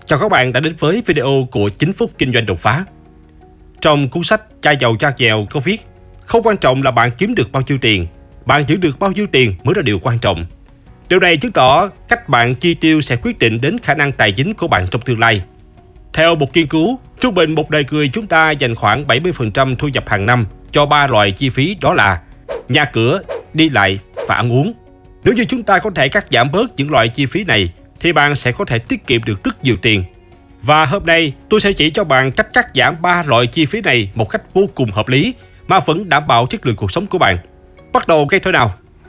Chào các bạn đã đến với video của 9 phút kinh doanh đột phá. Trong cuốn sách Cha giàu cha nghèo có viết, không quan trọng là bạn kiếm được bao nhiêu tiền, bạn giữ được bao nhiêu tiền mới là điều quan trọng. Điều này chứng tỏ cách bạn chi tiêu sẽ quyết định đến khả năng tài chính của bạn trong tương lai. Theo một nghiên cứu, trung bình một đời người chúng ta dành khoảng 70% thu nhập hàng năm cho 3 loại chi phí, đó là nhà cửa, đi lại và ăn uống. Nếu như chúng ta có thể cắt giảm bớt những loại chi phí này, thì bạn sẽ có thể tiết kiệm được rất nhiều tiền. Và hôm nay tôi sẽ chỉ cho bạn cách cắt giảm 3 loại chi phí này một cách vô cùng hợp lý mà vẫn đảm bảo chất lượng cuộc sống của bạn. Bắt đầu ngay thôi nào.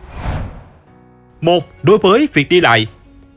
1. Đối với việc đi lại.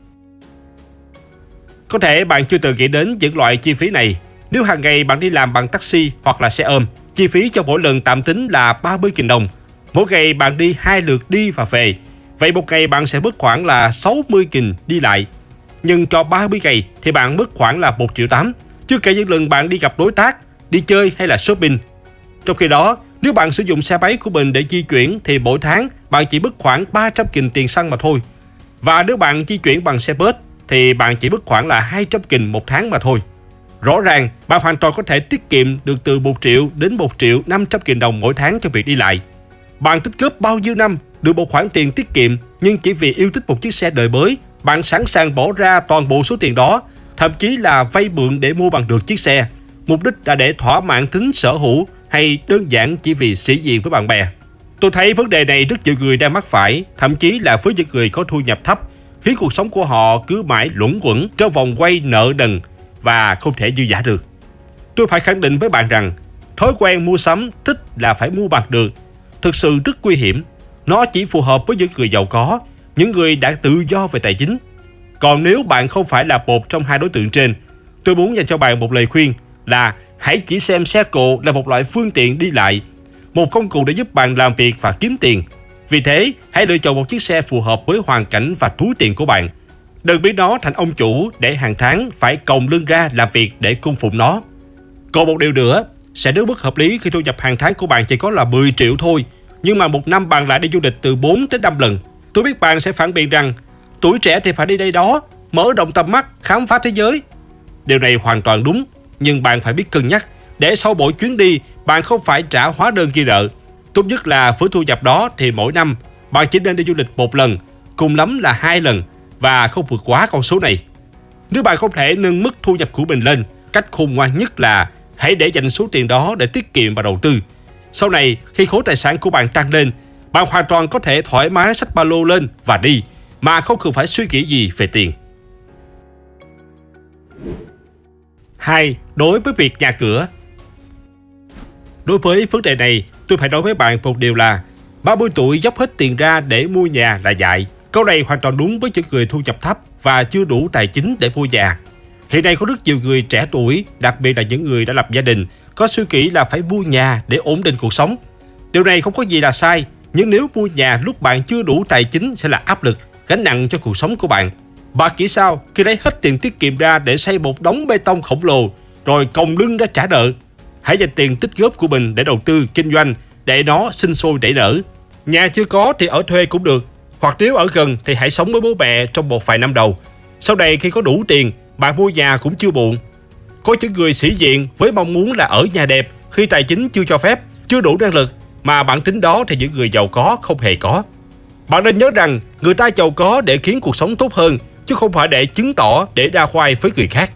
Có thể bạn chưa từng nghĩ đến những loại chi phí này. Nếu hàng ngày bạn đi làm bằng taxi hoặc là xe ôm, chi phí cho mỗi lần tạm tính là 30.000 đồng. Mỗi ngày bạn đi 2 lượt đi và về. Vậy một ngày bạn sẽ mất khoảng là 60.000 đi lại. Nhưng cho 30 ngày thì bạn mất khoảng là 1,8 triệu. Chưa kể những lần bạn đi gặp đối tác, đi chơi hay là shopping. Trong khi đó, nếu bạn sử dụng xe máy của mình để di chuyển thì mỗi tháng bạn chỉ mất khoảng 300.000 tiền xăng mà thôi. Và nếu bạn di chuyển bằng xe bus thì bạn chỉ mất khoảng là 200.000 một tháng mà thôi. Rõ ràng, bạn hoàn toàn có thể tiết kiệm được từ 1 triệu đến 1.500.000 đồng mỗi tháng cho việc đi lại. Bạn tích góp bao nhiêu năm được một khoản tiền tiết kiệm, nhưng chỉ vì yêu thích một chiếc xe đời mới, bạn sẵn sàng bỏ ra toàn bộ số tiền đó, thậm chí là vay mượn để mua bằng được chiếc xe. Mục đích là để thỏa mãn tính sở hữu hay đơn giản chỉ vì sĩ diện với bạn bè. Tôi thấy vấn đề này rất nhiều người đang mắc phải, thậm chí là với những người có thu nhập thấp, khiến cuộc sống của họ cứ mãi luẩn quẩn trong vòng quay nợ nần và không thể dư dả được. Tôi phải khẳng định với bạn rằng, thói quen mua sắm thích là phải mua bằng được thực sự rất nguy hiểm. Nó chỉ phù hợp với những người giàu có, những người đã tự do về tài chính. Còn nếu bạn không phải là một trong hai đối tượng trên, tôi muốn dành cho bạn một lời khuyên là hãy chỉ xem xe cộ là một loại phương tiện đi lại, một công cụ để giúp bạn làm việc và kiếm tiền. Vì thế, hãy lựa chọn một chiếc xe phù hợp với hoàn cảnh và túi tiền của bạn. Đừng biến nó thành ông chủ để hàng tháng phải còng lưng ra làm việc để cung phụng nó. Còn một điều nữa, sẽ rất bất hợp lý khi thu nhập hàng tháng của bạn chỉ có là 10 triệu thôi, nhưng mà một năm bạn lại đi du lịch từ 4 đến 5 lần. Tôi biết bạn sẽ phản biện rằng tuổi trẻ thì phải đi đây đó, mở rộng tầm mắt, khám phá thế giới. Điều này hoàn toàn đúng, nhưng bạn phải biết cân nhắc để sau mỗi chuyến đi bạn không phải trả hóa đơn ghi nợ. Tốt nhất là với thu nhập đó thì mỗi năm bạn chỉ nên đi du lịch một lần, cùng lắm là 2 lần và không vượt quá con số này. Nếu bạn không thể nâng mức thu nhập của mình lên, cách khôn ngoan nhất là hãy để dành số tiền đó để tiết kiệm và đầu tư. Sau này, khi khối tài sản của bạn tăng lên, bạn hoàn toàn có thể thoải mái xách ba lô lên và đi, mà không cần phải suy nghĩ gì về tiền. 2. Đối với việc nhà cửa. Đối với vấn đề này, tôi phải nói với bạn một điều là 30 tuổi dốc hết tiền ra để mua nhà là dại. Câu này hoàn toàn đúng với những người thu nhập thấp và chưa đủ tài chính để mua nhà. Hiện nay có rất nhiều người trẻ tuổi, đặc biệt là những người đã lập gia đình, có suy nghĩ là phải mua nhà để ổn định cuộc sống. Điều này không có gì là sai, nhưng nếu mua nhà lúc bạn chưa đủ tài chính sẽ là áp lực, gánh nặng cho cuộc sống của bạn. Bạn nghĩ sao khi lấy hết tiền tiết kiệm ra để xây một đống bê tông khổng lồ, rồi còng lưng ra trả nợ? Hãy dành tiền tích góp của mình để đầu tư, kinh doanh, để nó sinh sôi nảy nở. Nhà chưa có thì ở thuê cũng được, hoặc nếu ở gần thì hãy sống với bố mẹ trong một vài năm đầu. Sau này khi có đủ tiền, bạn mua nhà cũng chưa muộn. Có những người sĩ diện với mong muốn là ở nhà đẹp khi tài chính chưa cho phép, chưa đủ năng lực, mà bản tính đó thì những người giàu có không hề có. Bạn nên nhớ rằng người ta giàu có để khiến cuộc sống tốt hơn, chứ không phải để chứng tỏ để đa khoai với người khác.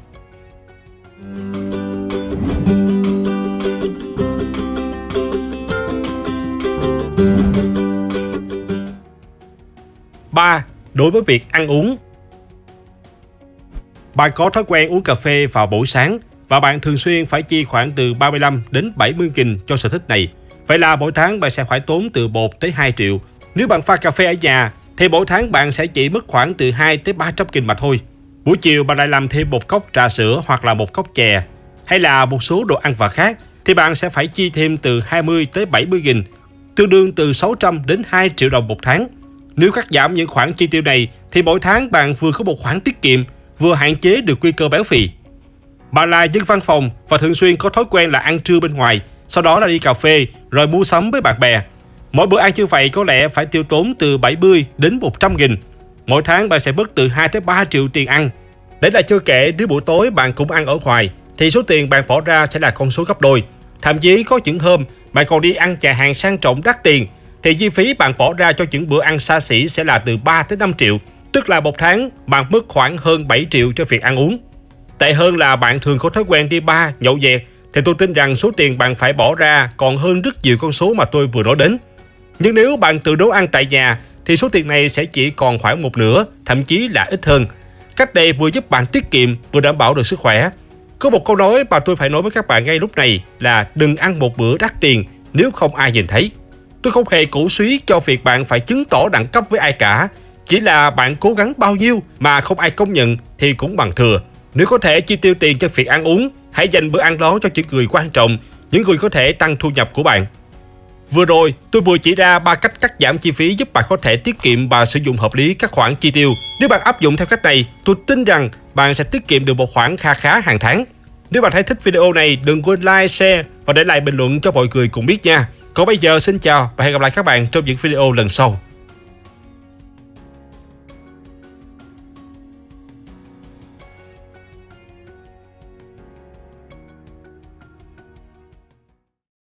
3. Đối với việc ăn uống. Bạn có thói quen uống cà phê vào buổi sáng và bạn thường xuyên phải chi khoảng từ 35 đến 70.000 cho sở thích này. Vậy là mỗi tháng bạn sẽ phải tốn từ 1 tới 2 triệu. Nếu bạn pha cà phê ở nhà thì mỗi tháng bạn sẽ chỉ mất khoảng từ 2 tới 300.000 mà thôi. Buổi chiều bạn lại làm thêm một cốc trà sữa hoặc là một cốc chè hay là một số đồ ăn vặt khác thì bạn sẽ phải chi thêm từ 20 tới 70.000, tương đương từ 600 đến 2 triệu đồng một tháng. Nếu cắt giảm những khoản chi tiêu này thì mỗi tháng bạn vừa có một khoản tiết kiệm, vừa hạn chế được nguy cơ béo phì. Bạn là dân văn phòng và thường xuyên có thói quen là ăn trưa bên ngoài, sau đó là đi cà phê rồi mua sắm với bạn bè. Mỗi bữa ăn như vậy có lẽ phải tiêu tốn từ 70 đến 100.000. Mỗi tháng bạn sẽ mất từ 2 tới 3 triệu tiền ăn. Đấy là chưa kể nếu buổi tối bạn cũng ăn ở ngoài thì số tiền bạn bỏ ra sẽ là con số gấp đôi. Thậm chí có những hôm bạn còn đi ăn nhà hàng sang trọng đắt tiền thì chi phí bạn bỏ ra cho những bữa ăn xa xỉ sẽ là từ 3 tới 5 triệu, tức là một tháng bạn mất khoảng hơn 7 triệu cho việc ăn uống. Tệ hơn là bạn thường có thói quen đi bar, nhậu nhẹt thì tôi tin rằng số tiền bạn phải bỏ ra còn hơn rất nhiều con số mà tôi vừa nói đến. Nhưng nếu bạn tự nấu ăn tại nhà thì số tiền này sẽ chỉ còn khoảng một nửa, thậm chí là ít hơn. Cách này vừa giúp bạn tiết kiệm vừa đảm bảo được sức khỏe. Có một câu nói mà tôi phải nói với các bạn ngay lúc này là đừng ăn một bữa đắt tiền nếu không ai nhìn thấy. Tôi không hề cổ suý cho việc bạn phải chứng tỏ đẳng cấp với ai cả. Chỉ là bạn cố gắng bao nhiêu mà không ai công nhận thì cũng bằng thừa. Nếu có thể chi tiêu tiền cho việc ăn uống, hãy dành bữa ăn đó cho những người quan trọng, những người có thể tăng thu nhập của bạn. Vừa rồi, tôi vừa chỉ ra 3 cách cắt giảm chi phí giúp bạn có thể tiết kiệm và sử dụng hợp lý các khoản chi tiêu. Nếu bạn áp dụng theo cách này, tôi tin rằng bạn sẽ tiết kiệm được một khoản kha khá hàng tháng. Nếu bạn thấy thích video này, đừng quên like, share và để lại bình luận cho mọi người cùng biết nha. Còn bây giờ xin chào và hẹn gặp lại các bạn trong những video lần sau.